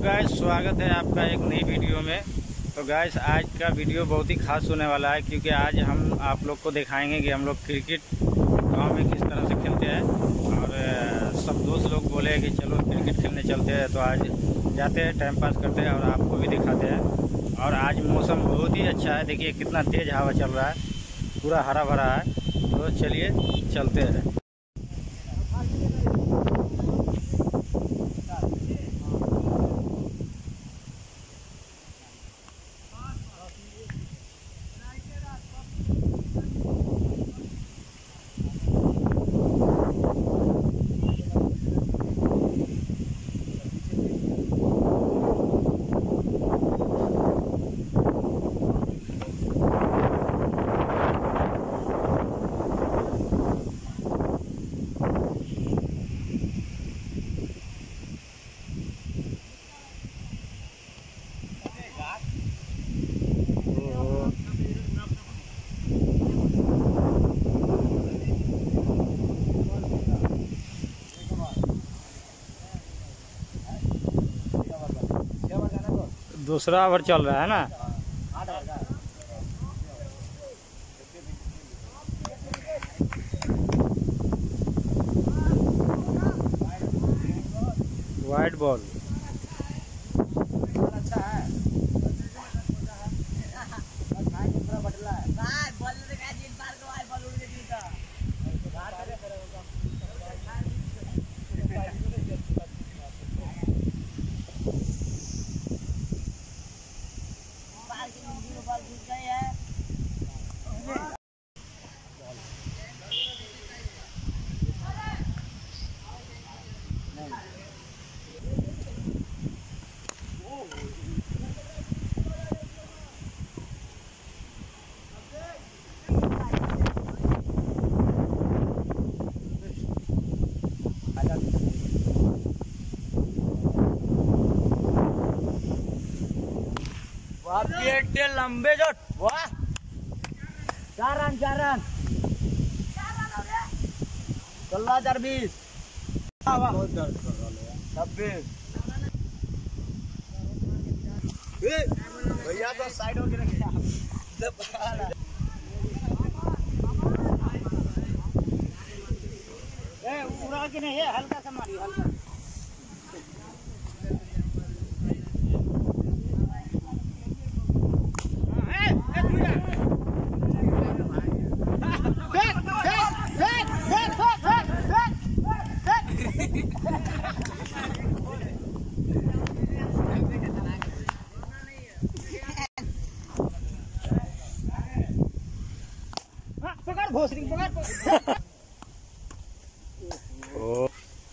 Guys, स्वागत है आपका एक नई वीडियो में। तो गाइस, आज का वीडियो बहुत ही खास होने वाला है, क्योंकि आज हम आप लोग को दिखाएंगे कि हम लोग क्रिकेट गांव में किस तरह से खेलते हैं। और सब दोस्त लोग बोले कि चलो क्रिकेट खेलने चलते हैं, तो आज जाते हैं, टाइम पास करते हैं और आपको भी दिखाते हैं। और आज मौसम बहुत ही अच्छा है, देखिए कितना तेज़ हवा चल रहा है, पूरा हरा भरा है। तो चलिए चलते हैं। दूसरा ओवर चल रहा है ना। वाइड बॉल लंबे जो वाह 4 रन 16-20 26 भैया तो साइड हो के रखे उड़ा के नहीं है, हल्का सा मारी हल्का। भोसड़ी पकड़ ओ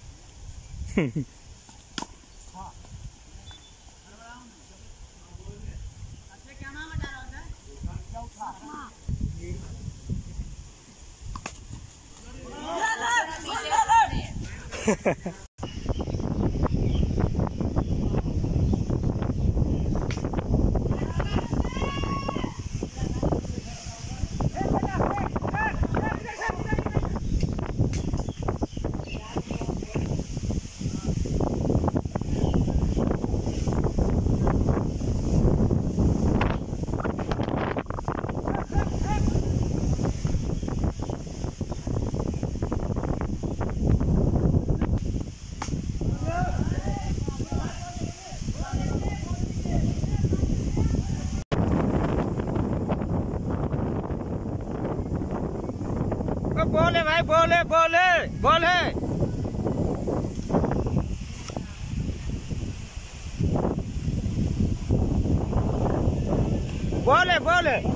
बॉल है भाई, बॉल है, बॉल है, बॉल है। बॉल है, बॉल है।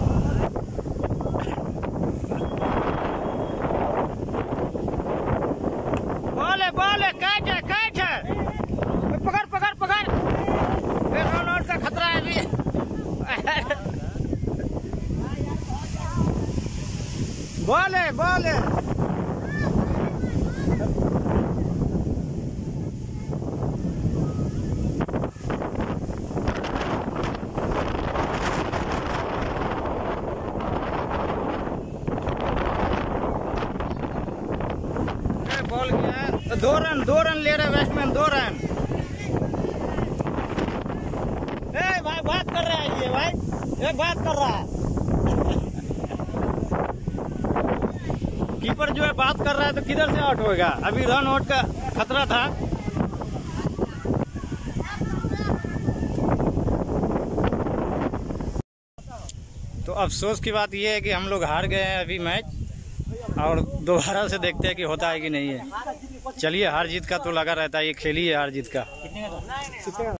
बॉल है, बॉल है, कैच है, कैच है। पकड़ पकड़ पकड़, रन आउट का खतरा है अभी। बॉल है, बॉल है। बॉल गया, 2 रन ले रहे बैट्समैन, 2 रन। लीजिए भाई, एक बात कर रहा है। कीपर जो है बात कर रहा है तो किधर से आउट होएगा? अभी रन आउट का खतरा था। तो अफसोस की बात यह है कि हम लोग हार गए हैं अभी मैच, और दोबारा से देखते हैं कि होता है कि नहीं है। चलिए, हार जीत का तो लगा रहता है, ये खेल ही है हार जीत का।